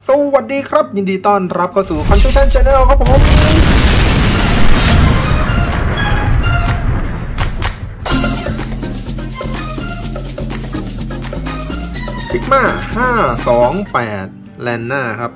สวัสดีครับยินดีต้อนรับเข้าสู่ Construction Channel ครับผมฟิกมา528แลนน่าครับ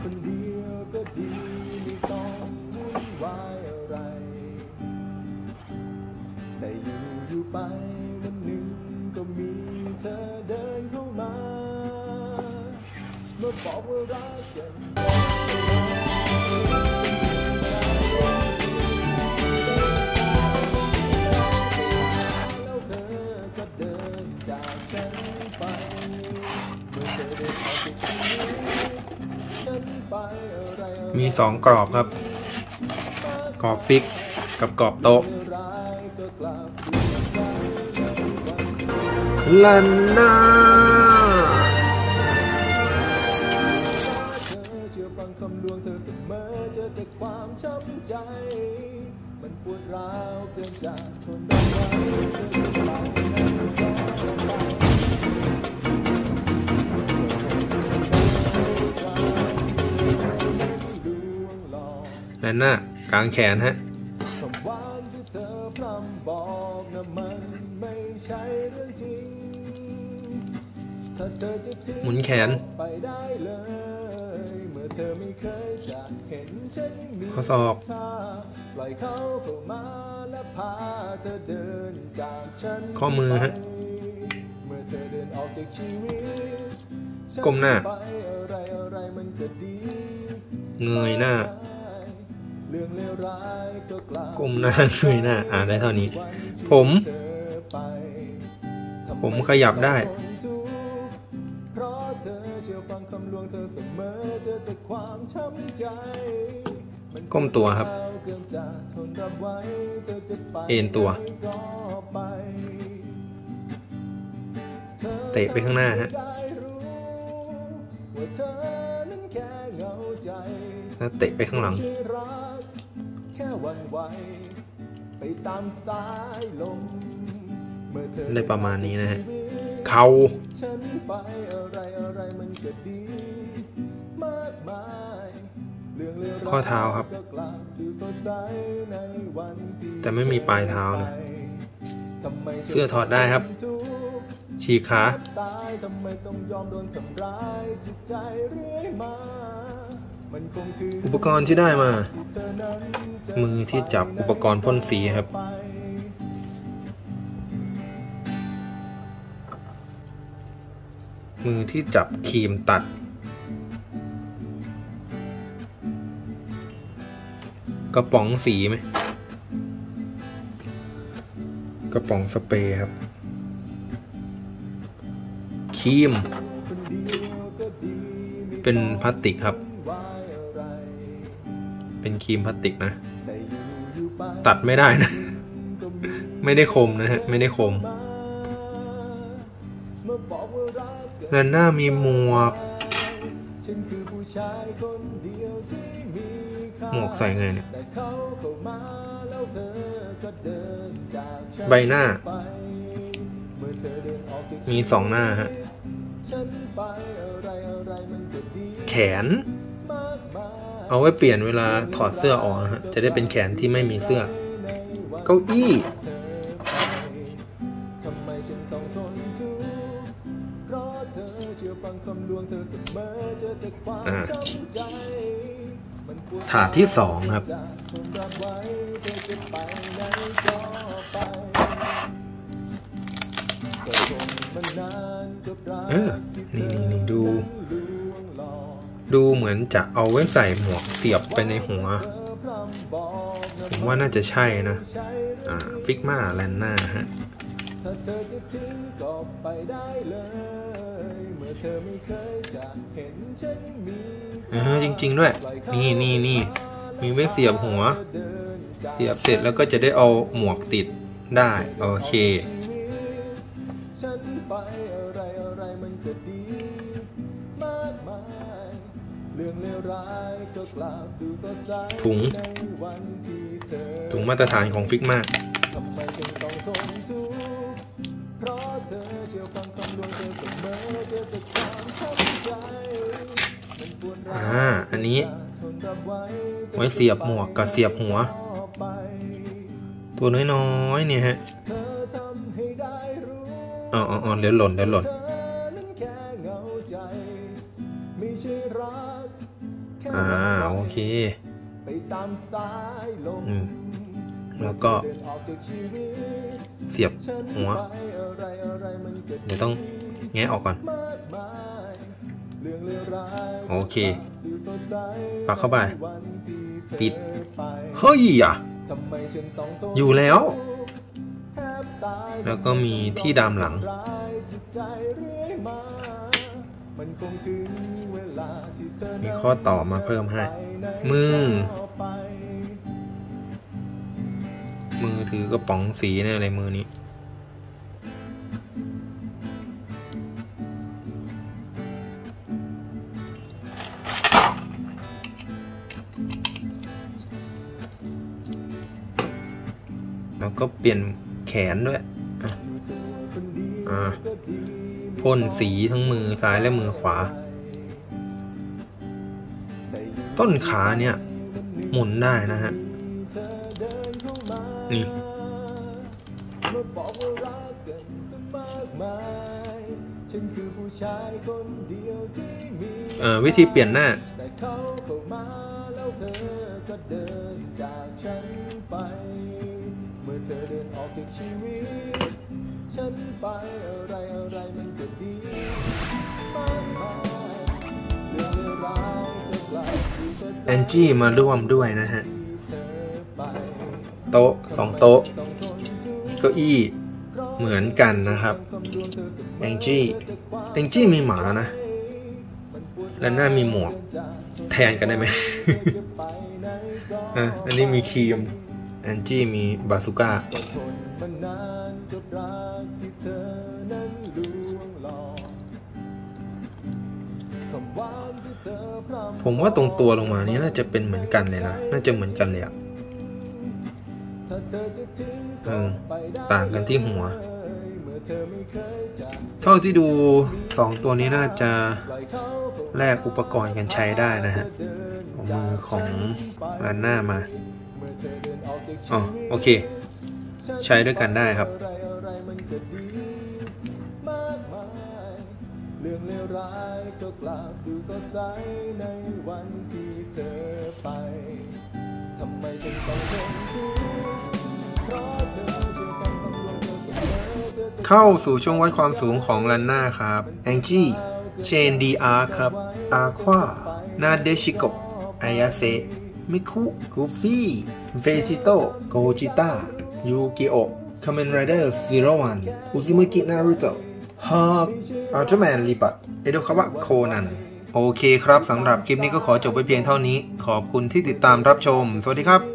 มี2กรอบครับกรอบฟิกกับกรอบโต๊ะลาน่าแลนน่ากลางแขนฮะหมุนแขนข้อศอกข้อมือฮะก้มหน้าเงยหน้าก้มหน้าเงยหน้าได้เท่านี้ผมขยับได้ก้มตัวครับเอ็นตัวเตะไปข้างหน้าฮะแล้วเตะไปข้างหลังได้ประมาณนี้นะฮะเข่าข้อเท้าครับแต่ไม่มีปลายเท้านะเสื้อถอดได้ครับฉีกขาอุปกรณ์ที่ได้มามือที่จับอุปกรณ์พ่นสีครับมือที่จับครีมตัดกระป๋องสีไหมกระป๋องสเปรย์ครับครีมเป็นพลาสติกครับเป็นครีมพลาสติกนะตัดไม่ได้นะไม่ได้คมนะฮะไม่ได้คมด้านหน้ามีหมวกใส่ไงเนี่ยใบหน้ามี2หน้าฮะแขนเอาไว้เปลี่ยนเวลาถอดเสื้อออกนะฮะจะได้เป็นแขนที่ไม่มีเสื้อเก้าอี้ถาดที่2ครับนี่ดูเหมือนจะเอาไว้ใส่หมวกเสียบไปในหัวผมว่าน่าจะใช่นะฟิกมาแลนน่าฮะจริงๆด้วยนี่มีไว้เสียบหัวเสียบเสร็จแล้วก็จะได้เอาหมวกติดได้โอเคถุงมาตรฐานของฟิกมาอันนี้ไว้เสียบหมวกกับเสียบหัวตัวน้อยๆเนี่ยฮะอ๋อเดี๋ยวหล่นโอเคแล้วก็เสียบหัวเดี๋ยวต้องแงะออกก่อนโอเคปักเข้าไปปิดเฮ้ยอยู่แล้วแล้วก็มีที่ดามหลังมีข้อต่อมาเพิ่มให้มือถือกระป๋องสีแน่เลยมือนี้แล้วก็เปลี่ยนแขนด้วยพ่นสีทั้งมือซ้ายและมือขวาต้นขาเนี่ยหมุนได้นะฮะนี่วิธีเปลี่ยนหน้าเมื่อเธอเดินออกจากชีวิตฉันไปอะไรมันก็ดีมากมายเรื่องราวก็กลายแอนจี้มาร่วมด้วยนะฮะโต๊ะ2โต๊ะเก้าอี้เหมือนกันนะครับแองจี้มีหมานะและหน้ามีหมวกแทนกันได้ไหม อันนี้มีครีมแอนจี้มีบาซูก้าผมว่าตรงตัวลงมานี้น่าจะเป็นเหมือนกันเลยนะน่าจะเหมือนกันเลยอะต่างกันที่หัวเท่าที่ดู2ตัวนี้น่าจะแลกอุปกรณ์กันใช้ได้นะฮะมือของร้านหน้ามาโอเคใช้ด้วยกันได้ครับเรื่องเลวร้ายก็กลับดูสดใสในวันที่เธอไปทำไมฉันต้องทนทุกข์เพราะเธอเชื่อกันคำว่าเธอเข้าสู่ช่วงวัดความสูงของรันน่าครับแองจี้เชนดีอาร์ครับอาควานาเดชิโกะอายาเซมิคุกูฟี่เวจิโตโกจิต้ายูกิโอะคาเมนไรเดอร์01อุซุมุกินารุโตะฮอกอัลตร้าแมนรีบัตเอโดคาวะโคนันโอเคครับสำหรับคลิปนี้ก็ขอจบไปเพียงเท่านี้ขอบคุณที่ติดตามรับชมสวัสดีครับ